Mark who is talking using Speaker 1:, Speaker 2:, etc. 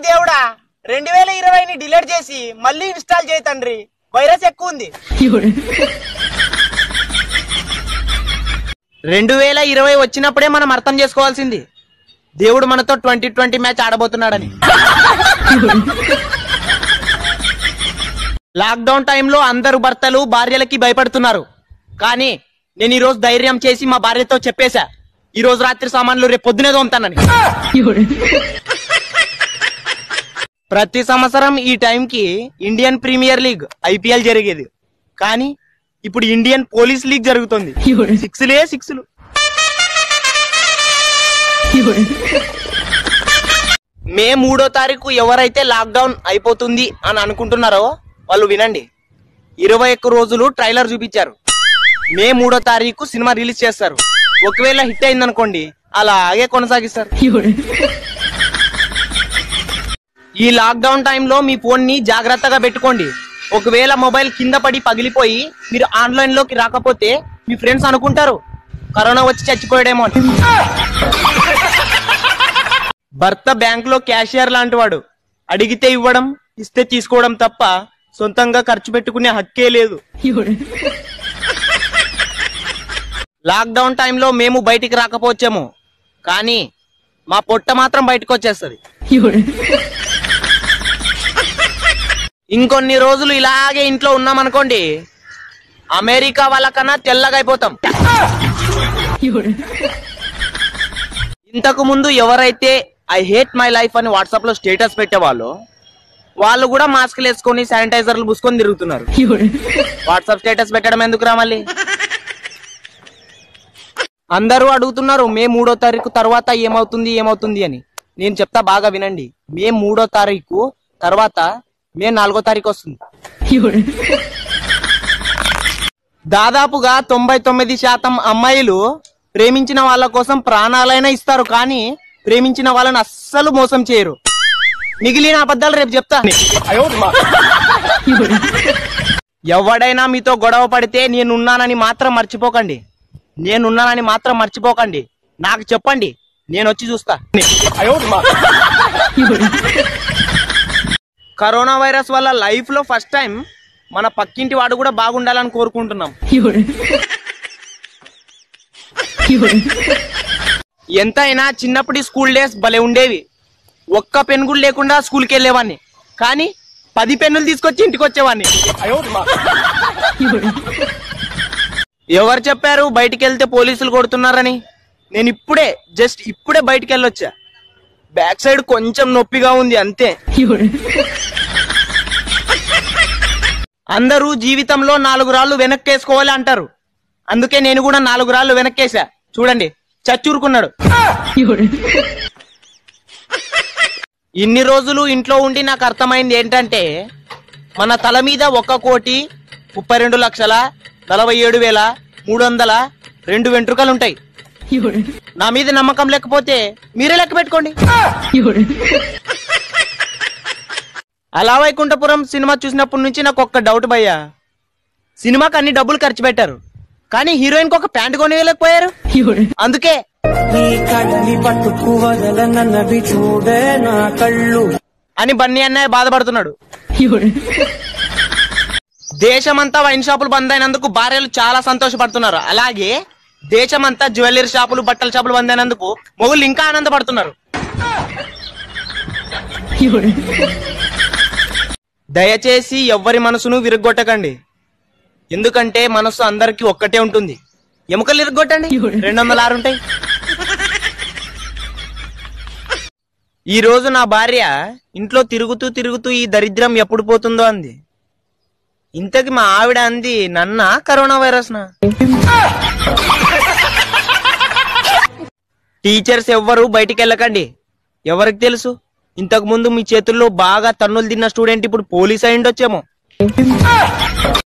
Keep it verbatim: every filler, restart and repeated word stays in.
Speaker 1: దేవుడా, రెండు వేల ఇరవైని డిలీట్ చేసి మళ్ళీ ఇన్స్టాల్ చేయి తండ్రి, వైరస్ ఎక్కువ ఉంది. రెండు వేల ఇరవై వచ్చినప్పుడే మనం అర్థం చేసుకోవాల్సింది దేవుడు మనతో ట్వంటీ ట్వంటీ మ్యాచ్ ఆడబోతున్నాడని. లాక్డౌన్ టైంలో అందరు భర్తలు భార్యలకి భయపడుతున్నారు, కానీ నేను ఈ రోజు ధైర్యం చేసి మా భార్యతో చెప్పేశా, ఈ రోజు రాత్రి సామాన్లు రేపు పొద్దునే తోముతానని. ప్రతి సంవత్సరం ఈ టైంకి ఇండియన్ ప్రీమియర్ లీగ్ ఐపీఎల్ జరిగేది, కానీ ఇప్పుడు ఇండియన్ పోలీస్ లీగ్ జరుగుతుంది. సిక్స్లే సిక్స్లు. మే మూడో తారీఖు ఎవరైతే లాక్డౌన్ అయిపోతుంది అని అనుకుంటున్నారో వాళ్ళు వినండి, ఇరవై ఒక్క రోజులు ట్రైలర్ చూపించారు. మే మూడో తారీఖు సినిమా రిలీజ్ చేస్తారు. ఒకవేళ హిట్ అయిందనుకోండి అలాగే కొనసాగిస్తారు. ఈ లాక్డౌన్ టైంలో మీ ఫోన్ ని జాగ్రత్తగా పెట్టుకోండి. ఒకవేళ మొబైల్ కింద పడి పగిలిపోయి మీరు ఆన్లైన్ లోకి రాకపోతే మీ ఫ్రెండ్స్ అనుకుంటారు కరోనా వచ్చి చచ్చిపోయాడేమో అని. భర్త బ్యాంక్ లో క్యాషియర్ లాంటి వాడు, అడిగితే ఇవ్వడం ఇస్తే తీసుకోవడం తప్ప సొంతంగా ఖర్చు పెట్టుకునే హక్కే లేదు. లాక్డౌన్ టైంలో మేము బయటికి రాకపోవచ్చేమో, కానీ మా పొట్ట మాత్రం బయటకు వచ్చేస్తుంది. ఇంకొన్ని రోజులు ఇలాగే ఇంట్లో ఉన్నామనుకోండి, అమెరికా వాళ్ళకన్నా తెల్లగా అయిపోతాం. ఇంతకు ముందు ఎవరైతే ఐ హేట్ మై లైఫ్ అని వాట్సాప్ లో స్టేటస్ పెట్టేవాళ్ళు వాళ్ళు కూడా మాస్క్లు వేసుకొని శానిటైజర్లు పూసుకొని తిరుగుతున్నారు. వాట్సాప్ స్టేటస్ పెట్టడం ఎందుకు రా మళ్ళీ? అందరూ అడుగుతున్నారు మే మూడో తారీఖు తర్వాత ఏమవుతుంది ఏమవుతుంది అని. నేను చెప్తా, బాగా వినండి. మే మూడో తారీఖు తర్వాత మే నాలుగో తారీఖు వస్తుంది. దాదాపుగా తొంభై తొమ్మిది శాతం అమ్మాయిలు ప్రేమించిన వాళ్ళ కోసం ప్రాణాలైనా ఇస్తారు, కానీ ప్రేమించిన వాళ్ళని అస్సలు మోసం చేయరు. మిగిలిన అబద్ధాలు రేపు చెప్తా. ఎవడైనా మీతో గొడవ పడితే నేనున్నానని మాత్రం మర్చిపోకండి. నేనున్నానని మాత్రం మర్చిపోకండి. నాకు చెప్పండి, నేను వచ్చి చూస్తా. కరోనా వైరస్ వల్ల లైఫ్ లో ఫస్ట్ టైం మన పక్కింటి వాడు కూడా బాగుండాలని కోరుకుంటున్నాం. ఎంతైనా చిన్నప్పటి స్కూల్ డేస్ భలే ఉండేవి. ఒక్క పెన్ కూడా లేకుండా స్కూల్కి వెళ్ళేవాడిని, కానీ పది పెన్నులు తీసుకొచ్చి ఇంటికి వచ్చేవాడిని. ఎవరు చెప్పారు బయటికి వెళ్తే పోలీసులు కొడుతున్నారని? నేను ఇప్పుడే జస్ట్ ఇప్పుడే బయటికి వెళ్ళొచ్చా. బ్యాక్ సైడ్ కొంచెం నొప్పిగా ఉంది అంతే. అందరూ జీవితంలో నాలుగు రాళ్లు వెనక్కేసుకోవాలి అంటారు, అందుకే నేను కూడా నాలుగు రాళ్లు వెనక్కేసా. చూడండి, చచ్చూరుకున్నాడు. ఇన్ని రోజులు ఇంట్లో ఉండి నాకు అర్థమైంది ఏంటంటే, మన తల మీద ఒక్క కోటి ముప్పై రెండు లక్షల నలభై ఏడు వేల మూడు వందల రెండు వెంట్రుకలుంటాయి. నా మీద నమ్మకం లేకపోతే మీరే లెక్క పెట్టుకోండి. అలా వైకుంఠపురం సినిమా చూసినప్పటి నుంచి నాకు ఒక్క డౌట్ భయ్యా, సినిమాకి అన్ని డబ్బులు ఖర్చు పెట్టారు, కానీ హీరోయిన్ కి ఒక ప్యాంట్ కొని వెళ్ళకపోయారు. అందుకే అని బన్నీ అన్నయ్య బాధపడుతున్నాడు. దేశమంతా వైన్ షాపులు బంద్ అయినందుకు భార్యలు చాలా సంతోషపడుతున్నారు. అలాగే దేశమంతా జ్యువెలరీ షాపులు బట్టల షాపులు బంద్ అయినందుకు మొగుళ్ళు ఇంకా ఆనందపడుతున్నారు. దయచేసి ఎవ్వరి మనసును విరగొట్టకండి, ఎందుకంటే మనసు అందరికి ఒక్కటే ఉంటుంది. ఎముకలు విరగొట్టండి, రెండు వందల ఆరు ఉంటాయి. ఈ రోజు నా భార్య ఇంట్లో తిరుగుతూ తిరుగుతూ ఈ దరిద్రం ఎప్పుడు పోతుందో అంది. ఇంతకి మా ఆవిడ అంది, నన్నా కరోనా వైరస్ నా? టీచర్స్ ఎవ్వరు బయటికి వెళ్ళకండి. ఎవరికి తెలుసు, ఇంతకు ముందు మీ చేతుల్లో బాగా తన్నులు తిన్న స్టూడెంట్ ఇప్పుడు పోలీస్ అయ్యిండొచ్చేమో.